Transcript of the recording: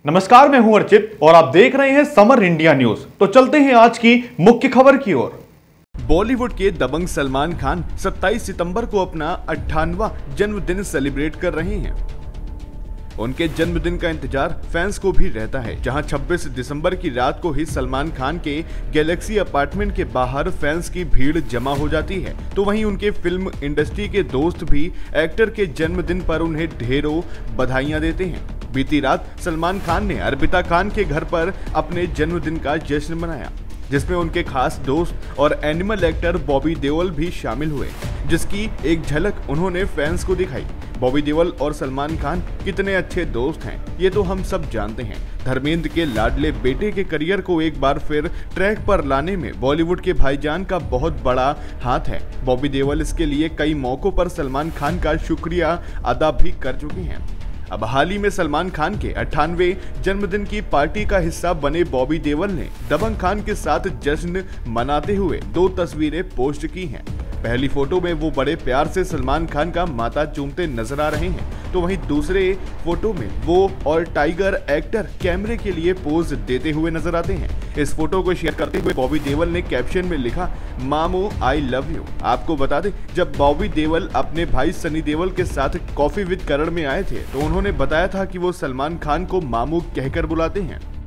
नमस्कार, मैं हूं अर्चित और आप देख रहे हैं समर इंडिया न्यूज। तो चलते हैं आज की मुख्य खबर की ओर। बॉलीवुड के दबंग सलमान खान 27 सितंबर को अपना 58वां जन्मदिन सेलिब्रेट कर रहे हैं। उनके जन्मदिन का इंतजार फैंस को भी रहता है, जहां 26 दिसंबर की रात को ही सलमान खान के गैलेक्सी अपार्टमेंट के बाहर फैंस की भीड़ जमा हो जाती है। तो वहीं उनके फिल्म इंडस्ट्री के दोस्त भी एक्टर के जन्मदिन पर उन्हें ढेरों बधाइयां देते हैं। बीती रात सलमान खान ने अर्पिता खान के घर पर अपने जन्मदिन का जश्न मनाया, जिसमें उनके खास दोस्त और एनिमल एक्टर बॉबी देओल भी शामिल हुए, जिसकी एक झलक उन्होंने फैंस को दिखाई। बॉबी देओल और सलमान खान कितने अच्छे दोस्त हैं, ये तो हम सब जानते हैं। धर्मेंद्र के लाडले बेटे के करियर को एक बार फिर ट्रैक पर लाने में बॉलीवुड के भाईजान का बहुत बड़ा हाथ है। बॉबी देओल इसके लिए कई मौकों पर सलमान खान का शुक्रिया अदा भी कर चुके हैं। अब हाल ही में सलमान खान के 98वें जन्मदिन की पार्टी का हिस्सा बने बॉबी देओल ने दबंग खान के साथ जश्न मनाते हुए 2 तस्वीरें पोस्ट की हैं। पहली फोटो में वो बड़े प्यार से सलमान खान का माथा चूमते नजर आ रहे हैं, तो वहीं दूसरे फोटो में वो और टाइगर एक्टर कैमरे के लिए पोज देते हुए नजर आते हैं। इस फोटो को शेयर करते हुए बॉबी देओल ने कैप्शन में लिखा, मामू आई लव यू। आपको बता दें, जब बॉबी देओल अपने भाई सनी देओल के साथ कॉफी विद करण में आए थे, तो उन्होंने बताया था कि वो सलमान खान को मामू कहकर बुलाते हैं।